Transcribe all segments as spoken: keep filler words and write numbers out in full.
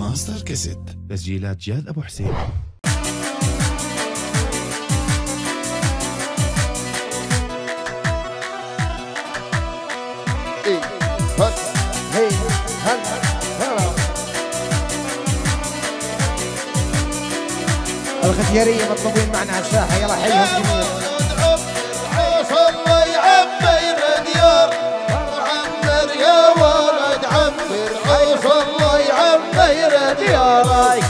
ماستر كاسيت، تسجيلات جاد أبو حسين. إيه هلا هي هلا هلا الختيارية مطلوبين معنا على الساحة، يلا حيهم جميع. الله يعمر ديار عمر يا ولد عمر عوص الله يعمر ديارك.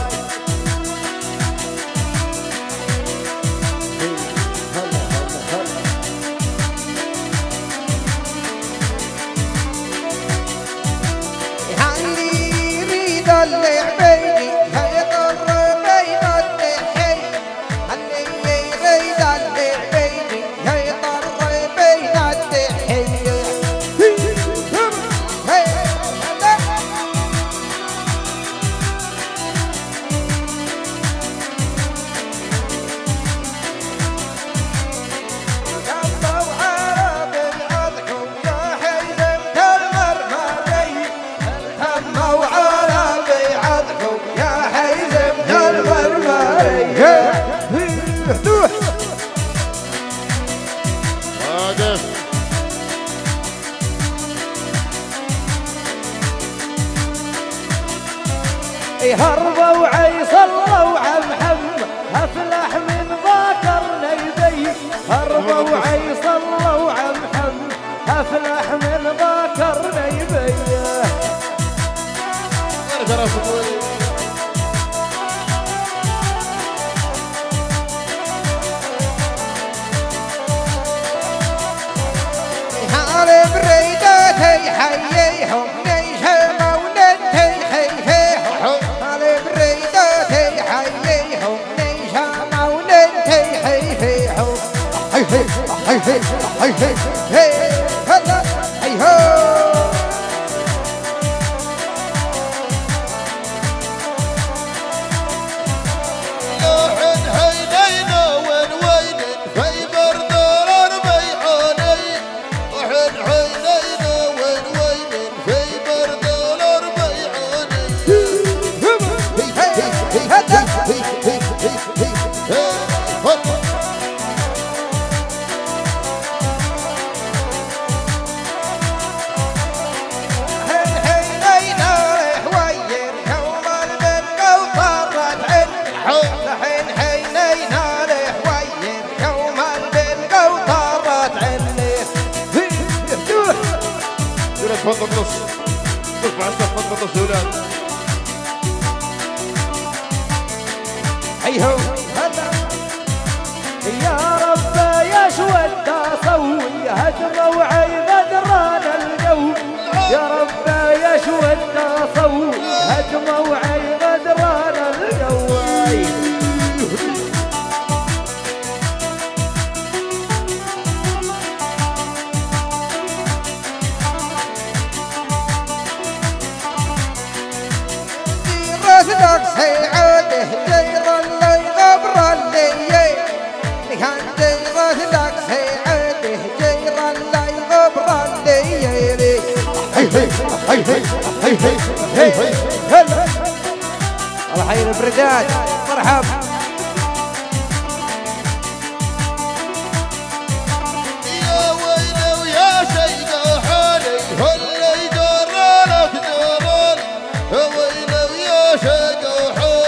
هربوا عيصلوا عم محمد افلح من ذاكر نيبي. هربوا عيصلوا عم محمد افلح من ذاكر نيبي. حارب ريداتي حييهم نيشموا ننتي خيفيهم. حارب ريداتي حييهم نيشموا ننتي خيفيهم. هي هي هي هي هي هي هلا هي هو. تفضل نص ارفع الصف، تفضل نص ولاد. هيهو هلا يا رب يا شود صوي هجر وعي غدران الجو. يا رب يا شود صوي هجر وعي غدران الجو. سيعوده دير اللي غبر اللي كان دير لك سيعوده دير اللي غبر اللي هي هي هي هي هي هي هلا الله حي البرداد مرحب. يا ويلي ويا شيقة حالي هاللي جرالك جرال. يا ويلي ويا شيقة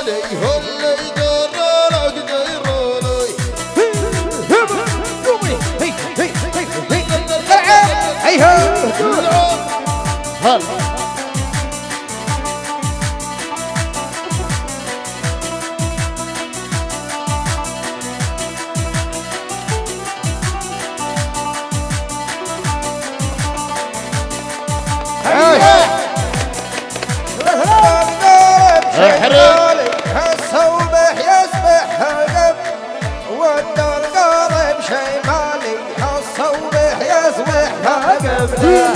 الصوبح يسبح هقب والدار قارب شمالي. الصوبح يسبح هقب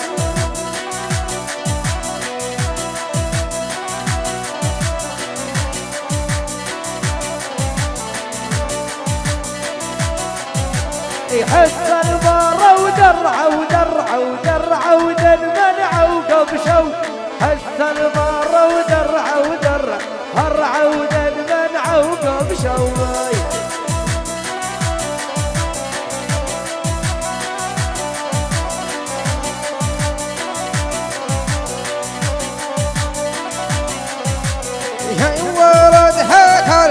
يحس البار ودرع ودرع ودرع ودن منع وقبشوا. حس البار ودرع ودرع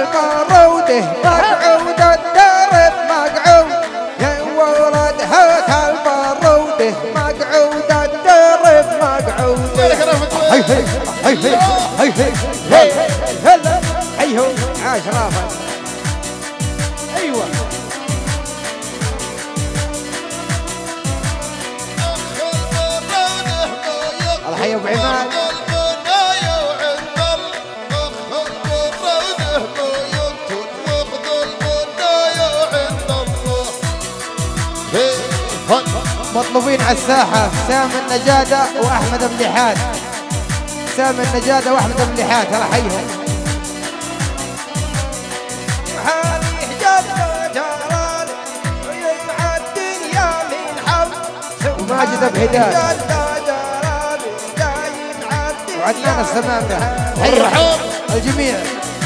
الباروده مقعود الدرب مقعود يا ولد هات الباروده مقعود الدرب مقعود هي هي هي هي هي هي هلا حيهم عاش رافع ايوه الله حي ابو عماد مطلوبين على الساحة سام النجادة وأحمد مليحات سام النجادة وأحمد مليحات الله حيهم حالي حجاب جلال ويسعى الدنيا من حول وماجد بهداية وعدنان السمامة حيهم الجميع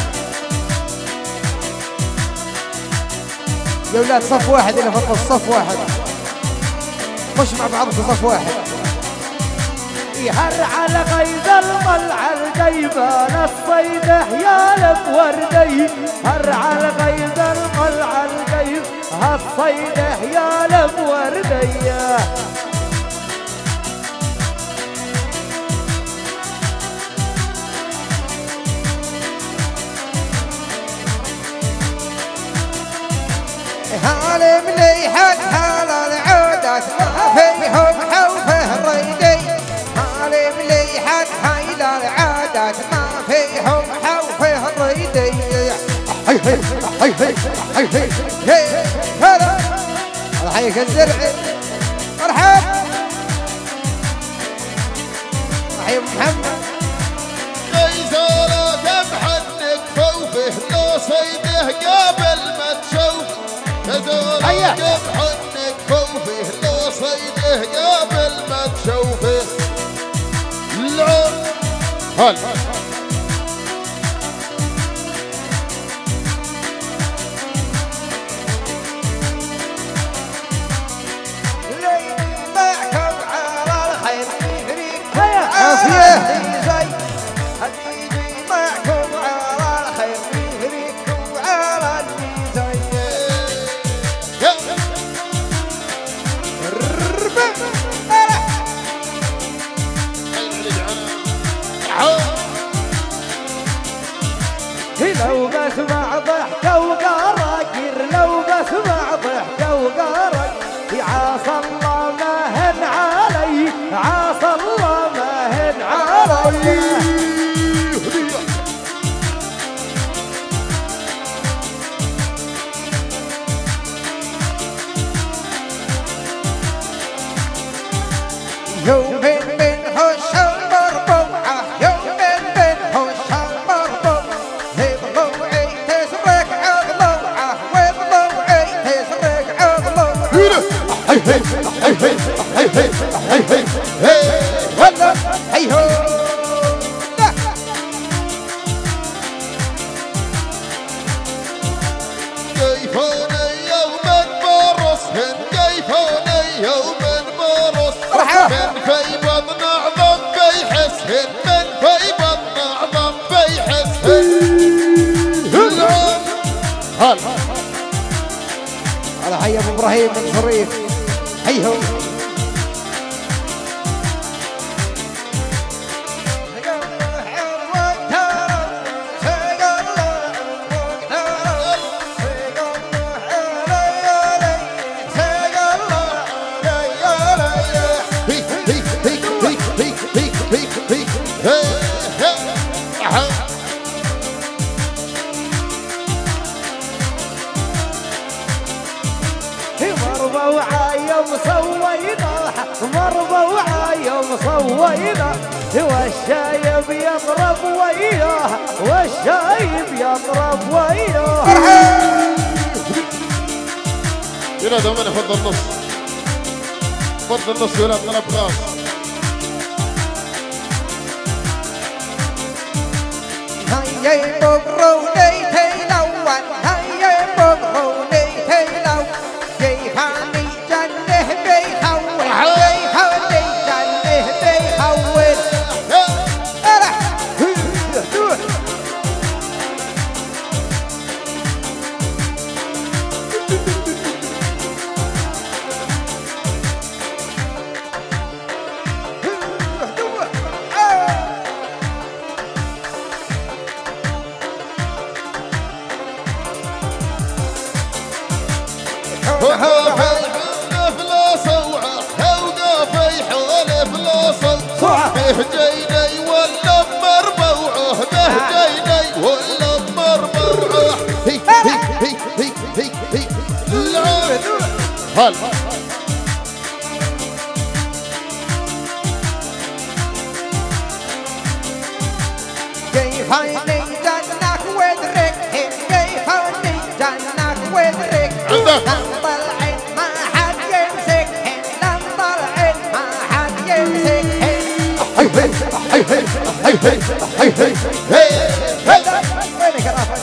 يا ولاد صف واحد إلى فضل الصف واحد خش مع بعض في صف واحد يهر على غيظ الملعى الجيبان الصيده يا لب وردي هر على غيظ الملعى الجيب الصيده يا لب وردي هالي مليحة هلا العودة فيهم حوفه الريدي هالي مليحة هلا العودة ما فيهم حوفه الريدي هي هي هي هي هي هي هلا الله حيك الزرع مرحب حي محمد غيزالة محنك فوفه لو صيده قبل ما تشوف غيزالة محنك فوفه لو صيده قبل ما تشوفه العب هلا لو بسمع ضحكة وقراقير لو بسمع ضحكة وقراقير عاصى الله ما هن علي عاصى الله ما هن علي يوم من هش المربوعة يوم من هش المربوعة ضلوعي تسرق عضلوعة وضلوعي تسرق عضلوعة هي هي هي هي هي هي هي ولا هي هو كيفوني يوما برسهن كيفوني يوما برسهن من في بطن اعظم بيحسهن من في بطن اعظم بيحسهن هلا على حي ابو ابراهيم بن شريف هيهو مربوعة يوم صوينا مربوعة يوم صوينا والشايب يضرب وياه والشايب يضرب وياه يلا دومنا فضل النص فضل النص ولا طلب خاص هيا ببروني تلون هيا ببروني تلون جيفاني جنه بيحول جيفاني جنه بيحول بهجيني ولا بمربوعه بهجيني ولا بمربوعه هي هي هي هي هي هي العود هلا كيف هني جنك ودرك كيف هني جنك ودرك طلعت ما حد يمسك لم طلعت ما حد يمسك هي هي هي هي هي هي هي هي وينك يا رافع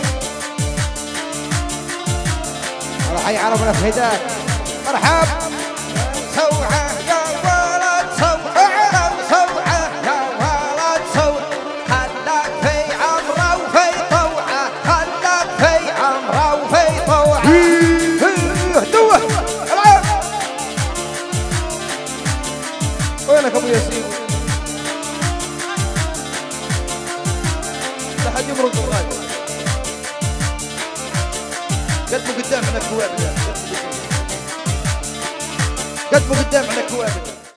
راح يعرفنا في هداك مرحب سوعه يا ولد سوعه سوعه يا ولد سوعه خلك في عمره وفي طوعه خلك في عمره وفي طوعه هدوه العب وينك ابو ياسين لا حد يمرق الراجل قدموا قدام على كوابل قدموا قدام على كوابل